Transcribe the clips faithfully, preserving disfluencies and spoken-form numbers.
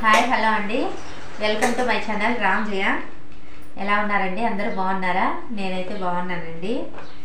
Hi hello అండి, welcome to my channel Ram Jaya. ఎలా ఉన్నారండి? అందరూ బాగున్నారా? నేనైతే బాగున్నానండి.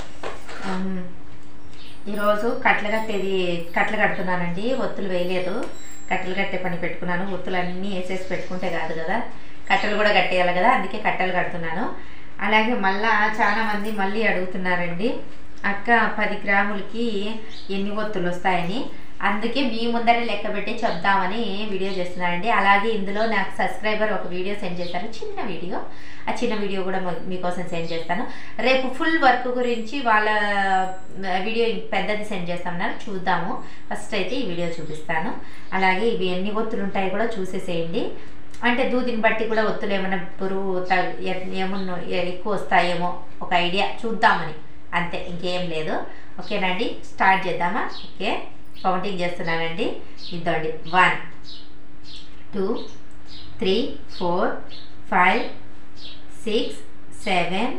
ఈరోజు కట్టెలు కట్టేది కట్టెలు కడుతున్నానండి. ఒత్తులు వేయలేదు, కట్టెలు కట్టే పని పెట్టుకున్నాను. ఒత్తులు అన్నీ వేసేసి పెట్టుకుంటే కాదు కదా, కట్టెలు కూడా కట్టేయాలి కదా, అందుకే కట్టెలు కడుతున్నాను. అలాగే మళ్ళా చాలామంది మళ్ళీ అడుగుతున్నారండి, అక్క పది గ్రాములకి ఎన్ని ఒత్తులు వస్తాయని. అందుకే మీ ముందరే లెక్క పెట్టి చెప్దామని వీడియో చేస్తున్నానండి. అలాగే ఇందులో నాకు సబ్స్క్రైబర్ ఒక వీడియో సెండ్ చేశారు, చిన్న వీడియో. ఆ చిన్న వీడియో కూడా మీకోసం సెండ్ చేస్తాను. రేపు ఫుల్ వర్క్ గురించి వాళ్ళ వీడియో పెద్దది సెండ్ చేస్తామన్నారు, చూద్దాము. ఫస్ట్ అయితే ఈ వీడియో చూపిస్తాను. అలాగే ఇవి ఎన్ని ఒత్తులు ఉంటాయో కూడా చూసేసేయండి. అంటే దూదిని బట్టి కూడా ఒత్తులు ఏమైనా పురుగు ఏమన్నా ఎక్కువ వస్తాయేమో ఒక ఐడియా చూద్దామని, అంతే, ఇంకేం లేదు. ఓకేనండి, స్టార్ట్ చేద్దామా? ఓకే, కౌంటింగ్ చేస్తున్నానండి. ఇద్దండి, one two three four five six seven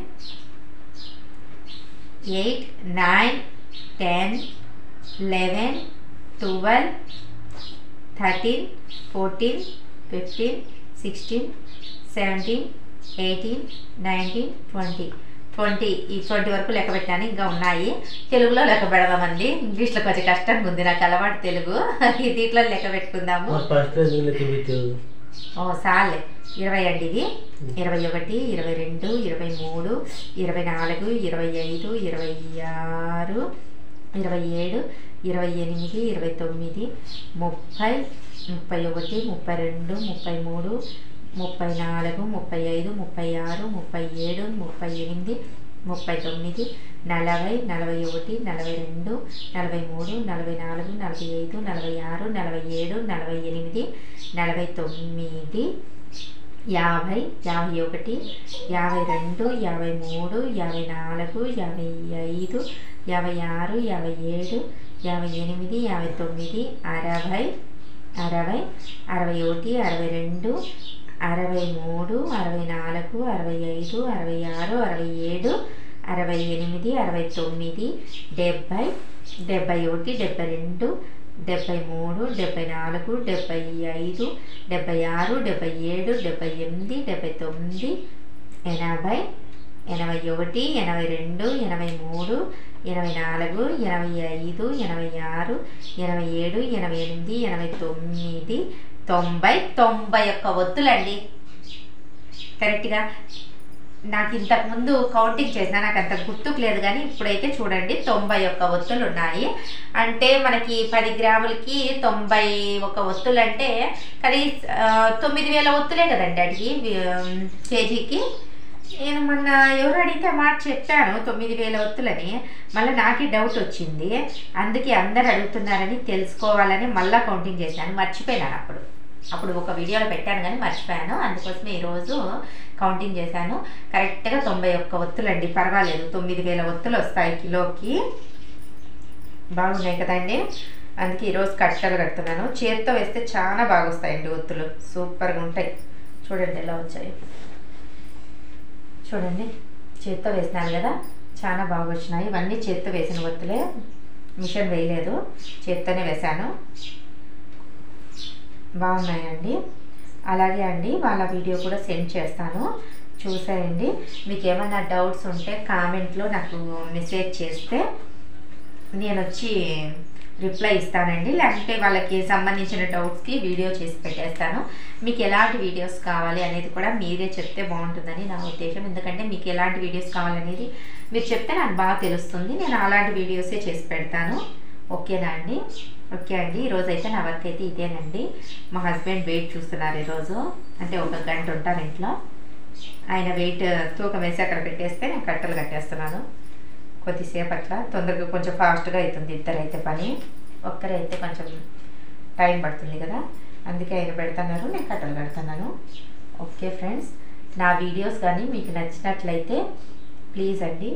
eight nine ten eleven twelve thirteen fourteen fifteen sixteen seventeen eighteen nineteen twenty twenty ఈ ట్వంటీ వరకు లెక్క పెట్టాను. ఇంకా ఉన్నాయి, తెలుగులో లెక్క పెడదామండి. ఇంగ్లీష్లో కొంచెం కష్టంగా ఉంది, నాకు అలవాటు తెలుగు. దీంట్లో లెక్క పెట్టుకుందాము. ఓ సార్లే, ఇరవై అండి. ఇది ఇరవై ఒకటి ఇరవై రెండు ఇరవై మూడు ఇరవై నాలుగు ఇరవై ఐదు ఇరవై ఆరు ఇరవై ఏడు ఇరవై ఎనిమిది ఇరవై తొమ్మిది ముప్పై ముప్పై ఒకటి ముప్పై రెండు ముప్పై మూడు ముప్పై నాలుగు ముప్పై ఐదు ముప్పై ఆరు ముప్పై ఏడు ముప్పై ఎనిమిది ముప్పై తొమ్మిది నలభై నలభై ఒకటి నలభై రెండు నలభై మూడు నలభై నాలుగు నలభై ఐదు నలభై ఆరు నలభై ఏడు నలభై ఎనిమిది నలభై తొమ్మిది యాభై యాభై ఒకటి యాభై రెండు యాభై మూడు యాభై నాలుగు యాభై ఐదు యాభై ఆరు యాభై ఏడు యాభై ఎనిమిది యాభై తొమ్మిది అరవై అరవై అరవై ఒకటి అరవై రెండు అరవై మూడు అరవై నాలుగు అరవై ఐదు అరవై ఆరు అరవై ఏడు అరవై ఎనిమిది అరవై తొమ్మిది డెబ్భై డెబ్భై ఒకటి డెబ్భై రెండు డెబ్భై మూడు డెబ్భై నాలుగు డెబ్భై ఐదు డెబ్భై ఆరు డెబ్భై ఏడు డెబ్భై ఎనిమిది డెబ్భై తొమ్మిది ఎనభై ఎనభై ఒకటి ఎనభై రెండు ఎనభై మూడు ఎనభై నాలుగు ఎనభై ఐదు ఎనభై ఆరు ఎనభై ఏడు ఎనభై ఎనిమిది ఎనభై తొమ్మిది తొంభై తొంభై ఒక్క ఒత్తులండి. కరెక్ట్గా నాకు ఇంతకుముందు కౌంటింగ్ చేసినా, నాకు అంత గుర్తుకు లేదు, కానీ ఇప్పుడైతే చూడండి తొంభై ఒక్క ఒత్తులు ఉన్నాయి. అంటే మనకి పది గ్రాములకి తొంభై ఒక్క ఒత్తులు అంటే కనీస తొమ్మిది వేల ఒత్తులే కదండి అడిగి కేజీకి. నేను మొన్న ఎవరు అడిగితే మాట చెప్పాను తొమ్మిది వేల ఒత్తులని, మళ్ళీ నాకే డౌట్ వచ్చింది. అందుకే అందరు అడుగుతున్నారని తెలుసుకోవాలని మళ్ళీ కౌంటింగ్ చేశాను. మర్చిపోయినాను, అప్పుడు అప్పుడు ఒక వీడియోలో పెట్టాను కానీ మర్చిపోయాను. అందుకోసమే ఈరోజు కౌంటింగ్ చేశాను. కరెక్ట్గా తొంభై ఒక్క ఒత్తులండి, పర్వాలేదు. తొమ్మిది వేల ఒత్తులు వస్తాయి కిలోకి, బాగున్నాయి కదండి. అందుకే ఈరోజు కట్టెలు కడుతున్నాను. చేత్తో వేస్తే చాలా బాగా వస్తాయండి ఒత్తులు, సూపర్గా ఉంటాయి. చూడండి ఎలా వచ్చాయి, చూడండి. చేత్తో వేసినాను కదా, చాలా బాగా వచ్చినాయి. ఇవన్నీ చేత్తో వేసిన ఒత్తులే, మిషన్ వేయలేదు, చేత్తోనే వేశాను. బాగున్నాయండి. అలాగే అండి, వాళ్ళ వీడియో కూడా సెండ్ చేస్తాను, చూసేయండి. మీకు ఏమైనా డౌట్స్ ఉంటే కామెంట్లో నాకు మెసేజ్ చేస్తే నేను వచ్చి రిప్లై ఇస్తానండి. లేకపోతే వాళ్ళకి సంబంధించిన డౌట్స్కి వీడియో చేసి పెట్టేస్తాను. మీకు ఎలాంటి వీడియోస్ కావాలి అనేది కూడా మీరే చెప్తే బాగుంటుందని నా ఉద్దేశం. ఎందుకంటే మీకు ఎలాంటి వీడియోస్ కావాలనేది మీరు చెప్తే నాకు బాగా తెలుస్తుంది, నేను అలాంటి వీడియోసే చేసి పెడతాను. ఓకేనా అండి? ఓకే అండి, ఈరోజు అయితే నా వర్క్ అయితే ఇదేనండి. మా హస్బెండ్ వెయిట్ చూస్తున్నారు ఈరోజు. అంటే ఒక గంట ఉంటాను ఇంట్లో, ఆయన వెయిట్ తూకం వేసి అక్కడ పెట్టేస్తే నేను కట్టెలు కట్టేస్తున్నాను. కొద్దిసేపు అట్లా తొందరగా కొంచెం ఫాస్ట్గా అవుతుంది. ఇద్దరైతే పని, ఒక్కరైతే కొంచెం టైం పడుతుంది కదా, అందుకే ఆయన పెడుతున్నారు, నేను కట్టెలు కడుతున్నాను. ఓకే ఫ్రెండ్స్, నా వీడియోస్ కానీ మీకు నచ్చినట్లయితే ప్లీజ్ అండి,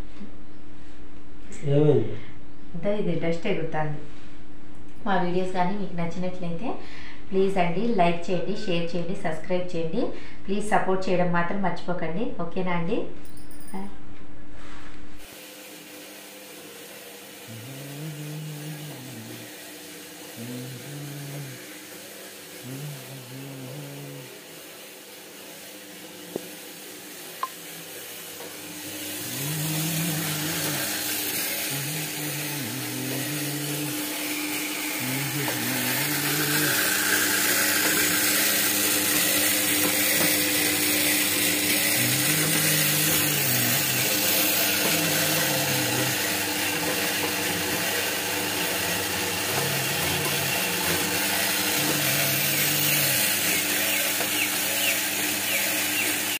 ఇది డస్ట్ ఎగురుతుంది. మా వీడియోస్ కానీ మీకు నచ్చినట్లయితే ప్లీజ్ అండి లైక్ చేయండి, షేర్ చేయండి, సబ్స్క్రైబ్ చేయండి. ప్లీజ్ సపోర్ట్ చేయడం మాత్రం మర్చిపోకండి. ఓకేనా అండి? Mm-hmm. చేసి